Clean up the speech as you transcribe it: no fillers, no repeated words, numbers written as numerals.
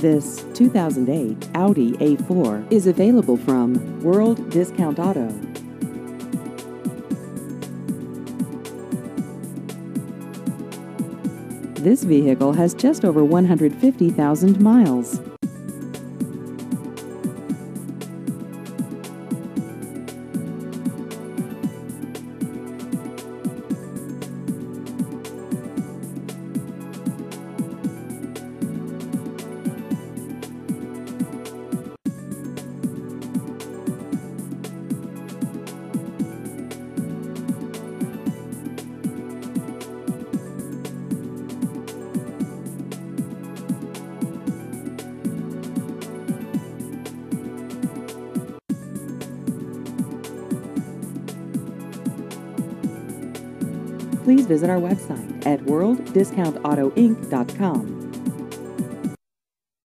This 2008 Audi A4 is available from World Discount Auto. This vehicle has just over 150,000 miles. Please visit our website at worlddiscountautoinc.com.